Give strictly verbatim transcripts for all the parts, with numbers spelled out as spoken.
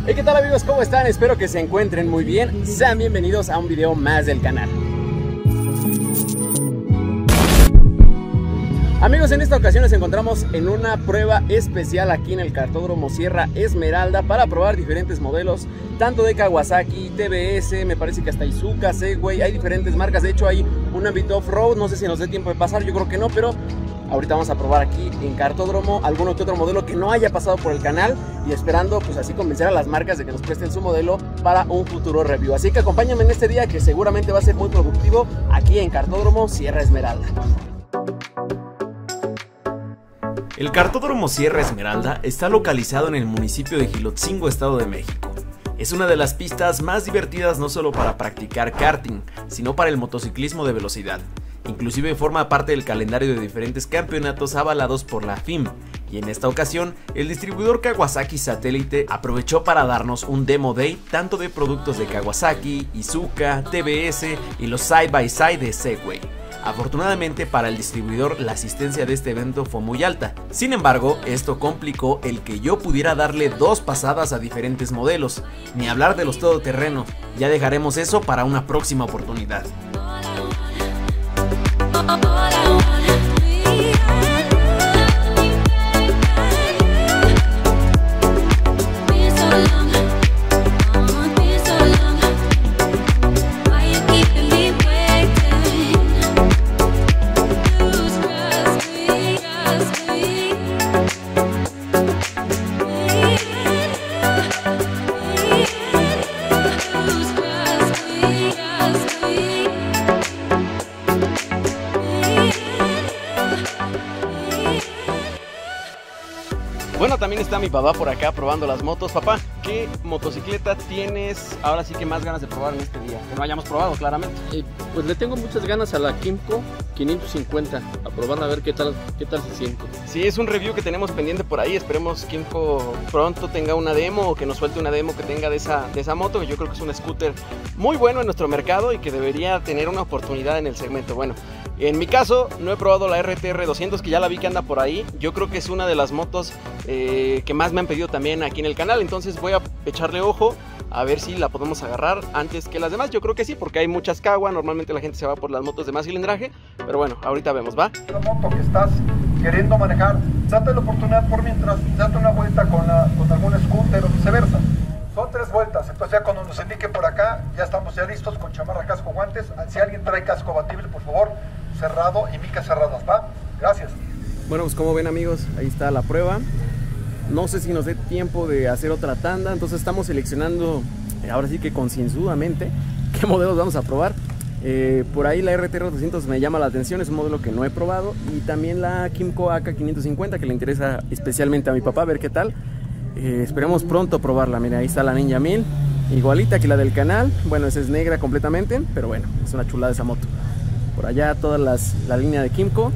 Hey, ¿qué tal amigos? ¿Cómo están? Espero que se encuentren muy bien. Sean bienvenidos a un video más del canal. Amigos, en esta ocasión nos encontramos en una prueba especial aquí en el Kartódromo Sierra Esmeralda para probar diferentes modelos, tanto de Kawasaki, T V S, me parece que hasta Izuka, Segway, hay diferentes marcas. De hecho hay un Ambit Off-Road, no sé si nos dé tiempo de pasar, yo creo que no, pero ahorita vamos a probar aquí en Kartódromo alguno que otro modelo que no haya pasado por el canal y esperando pues así convencer a las marcas de que nos presten su modelo para un futuro review. Así que acompáñame en este día que seguramente va a ser muy productivo aquí en Kartódromo Sierra Esmeralda. El Kartódromo Sierra Esmeralda está localizado en el municipio de Jilotzingo, Estado de México. Es una de las pistas más divertidas no solo para practicar karting, sino para el motociclismo de velocidad. Inclusive forma parte del calendario de diferentes campeonatos avalados por la F I M, y en esta ocasión el distribuidor Kawasaki Satélite aprovechó para darnos un demo day tanto de productos de Kawasaki, Izuka, T V S y los side by side de Segway. Afortunadamente para el distribuidor la asistencia de este evento fue muy alta, sin embargo esto complicó el que yo pudiera darle dos pasadas a diferentes modelos, ni hablar de los todoterrenos, ya dejaremos eso para una próxima oportunidad. Bueno, también está mi papá por acá probando las motos. Papá, ¿qué motocicleta tienes ahora sí que más ganas de probar en este día? Que no hayamos probado, claramente. Eh, pues le tengo muchas ganas a la Kymco quinientos cincuenta, a probar a ver qué tal, qué tal se siente. Sí, es un review que tenemos pendiente por ahí. Esperemos Kymco pronto tenga una demo o que nos suelte una demo que tenga de esa, de esa moto, que yo creo que es un scooter muy bueno en nuestro mercado y que debería tener una oportunidad en el segmento. Bueno, en mi caso no he probado la R T R doscientos, que ya la vi que anda por ahí. Yo creo que es una de las motos eh, que más me han pedido también aquí en el canal, entonces voy a echarle ojo a ver si la podemos agarrar antes que las demás. Yo creo que sí, porque hay muchas Kawa, normalmente la gente se va por las motos de más cilindraje, pero bueno, ahorita vemos, ¿va? La moto que estás queriendo manejar, date la oportunidad por mientras, date una vuelta con, la, con algún scooter o viceversa. Son tres vueltas, entonces ya cuando nos indique por acá, ya estamos ya listos con chamarra, casco, guantes. Si alguien trae casco abatible, por favor, cerrado y micas cerradas, ¿va? Gracias. Bueno, pues como ven amigos, ahí está la prueba. No sé si nos dé tiempo de hacer otra tanda, entonces estamos seleccionando, eh, ahora sí que concienzudamente, qué modelos vamos a probar. Eh, por ahí la R T R doscientos me llama la atención, es un modelo que no he probado. Y también la Kymco A K quinientos cincuenta, que le interesa especialmente a mi papá, a ver qué tal. Eh, esperemos pronto probarla. Mira, ahí está la Ninja mil, igualita que la del canal. Bueno, esa es negra completamente, pero bueno, es una chulada esa moto. Por allá toda las, la línea de Kymco.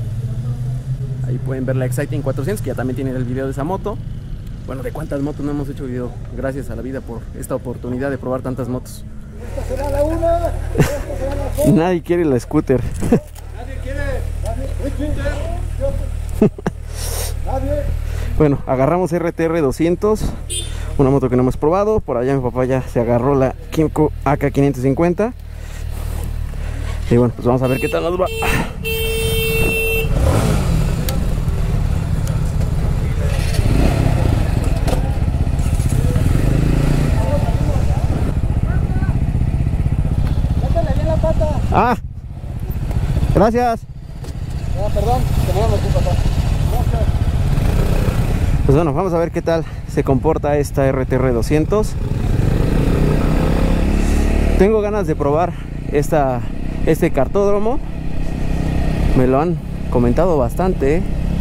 Ahí pueden ver la Exciting cuatrocientos, que ya también tiene el video de esa moto. Bueno, de cuántas motos no hemos hecho video. Gracias a la vida por esta oportunidad de probar tantas motos. Esta será la una, esta será la dos. Nadie quiere la scooter. Nadie quiere. Nadie. Nadie. Bueno, agarramos R T R doscientos, una moto que no hemos probado. Por allá mi papá ya se agarró la Kymco A K quinientos cincuenta. Y bueno, pues vamos a ver qué tal nos va. Ah, gracias. Ah, perdón, teníamos que pasar. Pues bueno, vamos a ver qué tal se comporta esta R T R doscientos. Tengo ganas de probar esta, este kartódromo. Me lo han comentado bastante, ¿eh?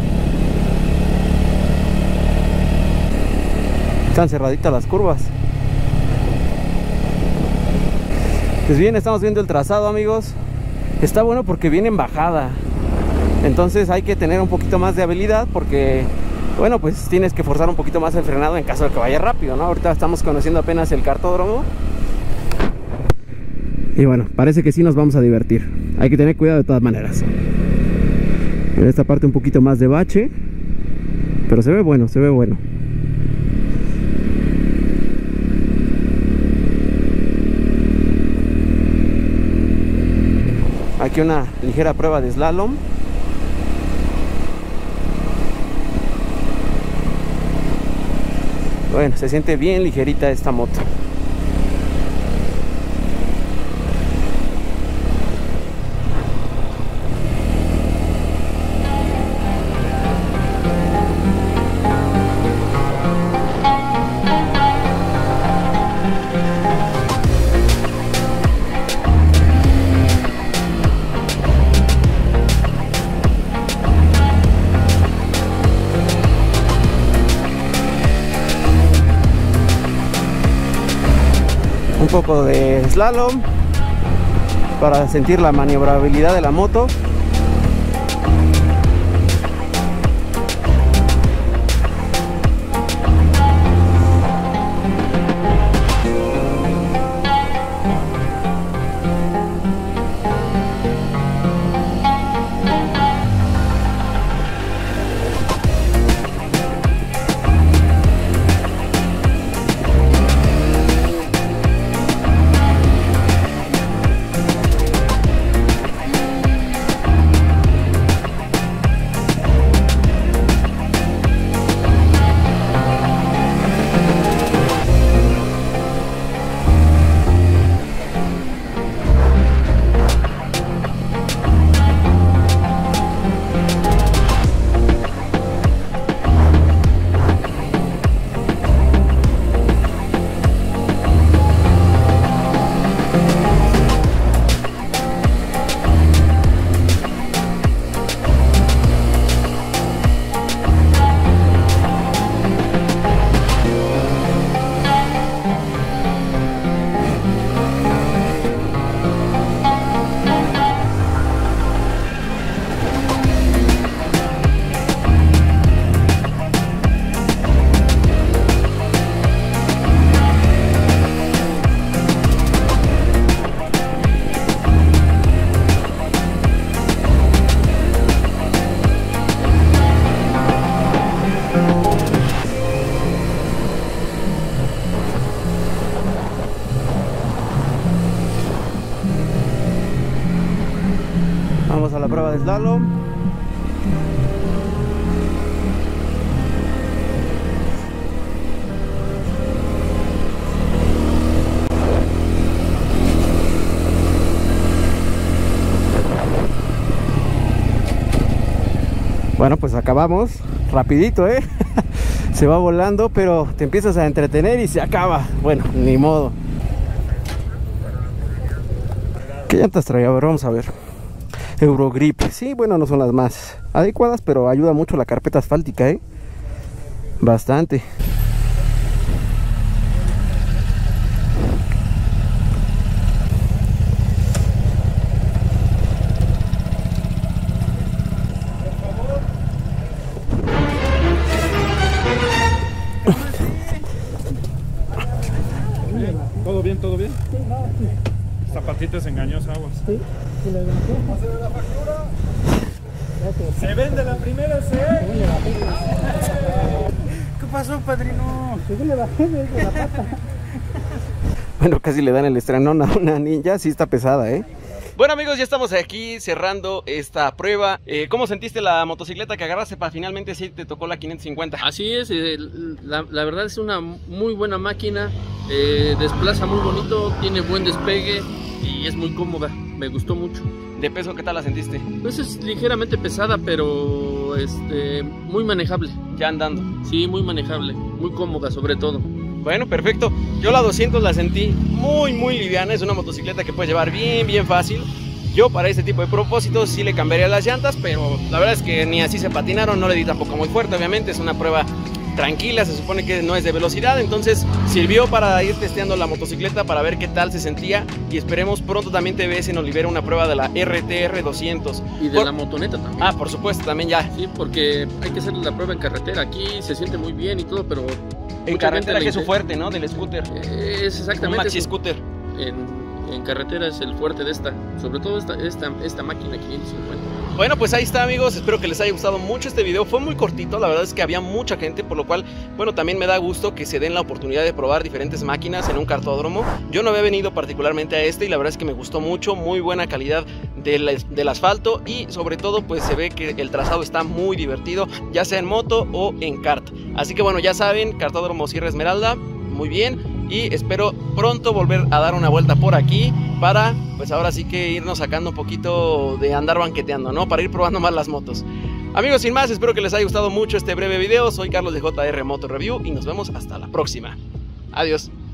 Están cerraditas las curvas. Pues bien, estamos viendo el trazado amigos. Está bueno porque viene en bajada, entonces hay que tener un poquito más de habilidad porque, bueno, pues tienes que forzar un poquito más el frenado en caso de que vaya rápido, ¿no? Ahorita estamos conociendo apenas el kartódromo. Y bueno, parece que sí nos vamos a divertir. Hay que tener cuidado de todas maneras. En esta parte un poquito más de bache, pero se ve bueno, se ve bueno. aquí una ligera prueba de slalom. Bueno, se siente bien ligerita esta moto. Un poco de slalom para sentir la maniobrabilidad de la moto. Vamos a la prueba de slalom. Bueno, pues acabamos rapidito, ¿eh? Se va volando, pero te empiezas a entretener y se acaba. Bueno, ni modo. ¿Qué llantas traía? A ver, vamos a ver. Eurogrip, sí, bueno, no son las más adecuadas, pero ayuda mucho la carpeta asfáltica, ¿eh? Bastante. ¿Todo bien, todo bien? Sí, no, sí. Zapatitas engañosas, aguas. Sí. Se vende la primera C. ¿Qué pasó, padrino? Bueno, casi le dan el estrenón a una ninja, sí está pesada, ¿eh? Bueno amigos, ya estamos aquí cerrando esta prueba. eh, ¿Cómo sentiste la motocicleta que agarraste para finalmente si te tocó la quinientos cincuenta? Así es, eh, la, la verdad es una muy buena máquina, eh, desplaza muy bonito, tiene buen despegue y es muy cómoda, me gustó mucho. ¿De peso qué tal la sentiste? Pues es ligeramente pesada, pero este, muy manejable. Ya andando. Sí, muy manejable, muy cómoda sobre todo. Bueno, perfecto. Yo la doscientos la sentí muy, muy liviana. Es una motocicleta que puedes llevar bien, bien fácil. Yo para este tipo de propósitos sí le cambiaría las llantas, pero la verdad es que ni así se patinaron. No le di tampoco muy fuerte, obviamente. Es una prueba tranquila, se supone que no es de velocidad. Entonces sirvió para ir testeando la motocicleta para ver qué tal se sentía. Y esperemos pronto también T B S nos libere una prueba de la R T R doscientos. Y de por... la motoneta también. Ah, por supuesto, también ya. Sí, porque hay que hacer la prueba en carretera. Aquí se siente muy bien y todo, pero... En carretera, que es su fuerte, ¿no? Del scooter. Es exactamente. Un maxi scooter. En, en carretera es el fuerte de esta, sobre todo esta, esta, esta máquina quinientos cincuenta. Bueno, pues ahí está, amigos, espero que les haya gustado mucho este video. Fue muy cortito, la verdad es que había mucha gente, por lo cual, bueno, también me da gusto que se den la oportunidad de probar diferentes máquinas en un kartódromo. Yo no había venido particularmente a este y la verdad es que me gustó mucho, muy buena calidad del, del asfalto y sobre todo pues se ve que el trazado está muy divertido, ya sea en moto o en kart. Así que bueno, ya saben, Kartódromo Sierra Esmeralda, muy bien. Y espero pronto volver a dar una vuelta por aquí para, pues ahora sí que irnos sacando un poquito de andar banqueteando, ¿no? Para ir probando más las motos. Amigos, sin más, espero que les haya gustado mucho este breve video. Soy Carlos de J R Moto Review y nos vemos hasta la próxima. Adiós.